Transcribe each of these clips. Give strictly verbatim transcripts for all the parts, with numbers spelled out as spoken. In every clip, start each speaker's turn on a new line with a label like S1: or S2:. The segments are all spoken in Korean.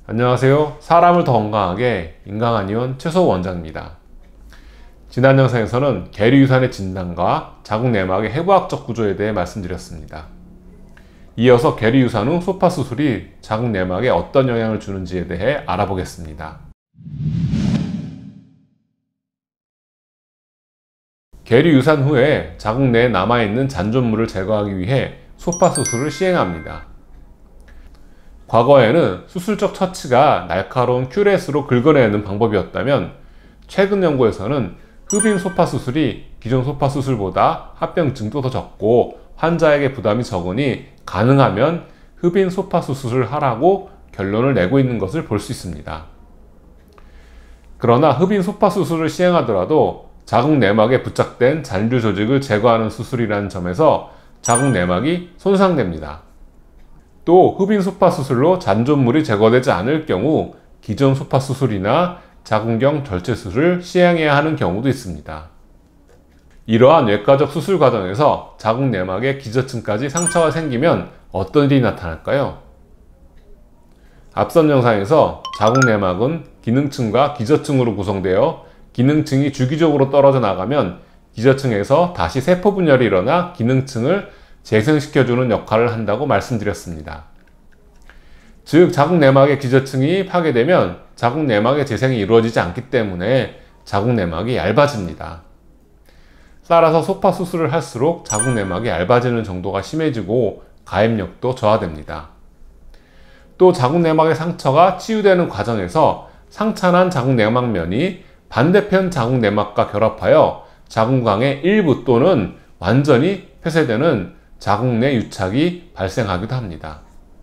S1: 안녕하세요. 사람을 더 건강하게 인강한의원 최소 원장입니다. 지난 영상에서는 계류유산의 진단과 자궁내막의 해부학적 구조에 대해 말씀드렸습니다. 이어서 계류유산 후 소파 수술이 자궁내막에 어떤 영향을 주는지에 대해 알아보겠습니다. 계류유산 후에 자궁 내에 남아있는 잔존물을 제거하기 위해 소파 수술을 시행합니다. 과거에는 수술적 처치가 날카로운 큐렛으로 긁어내는 방법이었다면 최근 연구에서는 흡인 소파 수술이 기존 소파 수술보다 합병증도 더 적고 환자에게 부담이 적으니 가능하면 흡인 소파 수술을 하라고 결론을 내고 있는 것을 볼 수 있습니다. 그러나 흡인 소파 수술을 시행하더라도 자궁 내막에 부착된 잔류 조직을 제거하는 수술이라는 점에서 자궁 내막이 손상됩니다. 또 흡인 소파 수술로 잔존물이 제거되지 않을 경우 기존 소파 수술이나 자궁경 절제 수술을 시행해야 하는 경우도 있습니다. 이러한 외과적 수술 과정에서 자궁 내막에 기저층까지 상처가 생기면 어떤 일이 나타날까요? 앞선 영상에서 자궁 내막은 기능층과 기저층으로 구성되어 기능층이 주기적으로 떨어져 나가면 기저층에서 다시 세포 분열이 일어나 기능층을 재생시켜주는 역할을 한다고 말씀드렸습니다. 즉 자궁 내막의 기저층이 파괴되면 자궁 내막의 재생이 이루어지지 않기 때문에 자궁 내막이 얇아집니다. 따라서 소파 수술을 할수록 자궁 내막이 얇아지는 정도가 심해지고 가입력도 저하됩니다. 또 자궁 내막의 상처가 치유되는 과정에서 상처난 자궁 내막면이 반대편 자궁 내막과 결합하여 자궁광의 일부 또는 완전히 폐쇄되는 자궁 내 유착이 발생하기도 합니다.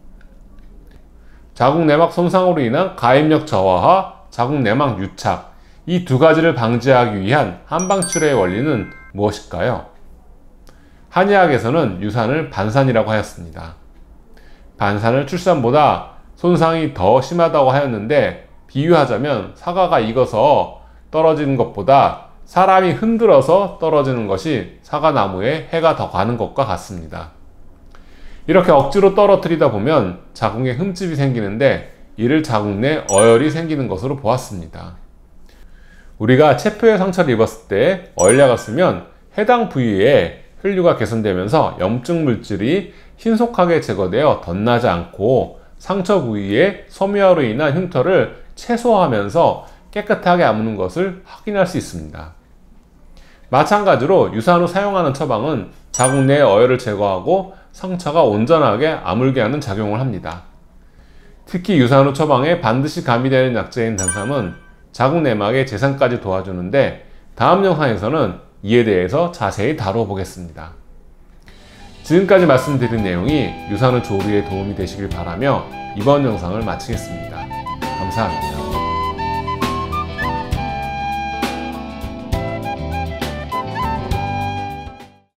S1: 자궁 내막 손상으로 인한 가입력 저하와 자궁 내막 유착, 이 두 가지를 방지하기 위한 한방치료의 원리는 무엇일까요? 한의학에서는 유산을 반산이라고 하였습니다. 반산을 출산보다 손상이 더 심하다고 하였는데, 비유하자면 사과가 익어서 떨어지는 것보다 사람이 흔들어서 떨어지는 것이 사과나무에 해가 더 가는 것과 같습니다. 이렇게 억지로 떨어뜨리다 보면 자궁에 흠집이 생기는데 이를 자궁 내 어혈이 생기는 것으로 보았습니다. 우리가 체표에 상처를 입었을 때 어혈약을 쓰면 해당 부위에 혈류가 개선되면서 염증 물질이 신속하게 제거되어 덧나지 않고 상처 부위에 섬유화로 인한 흉터를 최소화하면서 깨끗하게 아무는 것을 확인할 수 있습니다. 마찬가지로 유산 후 사용하는 처방은 자궁 내의 어혈을 제거하고 상처가 온전하게 아물게 하는 작용을 합니다. 특히 유산 후 처방에 반드시 가미되는 약재인 단삼은 자궁 내막의 재생까지 도와주는데 다음 영상에서는 이에 대해서 자세히 다루어 보겠습니다. 지금까지 말씀드린 내용이 유산 후 조리에 도움이 되시길 바라며 이번 영상을 마치겠습니다. 감사합니다.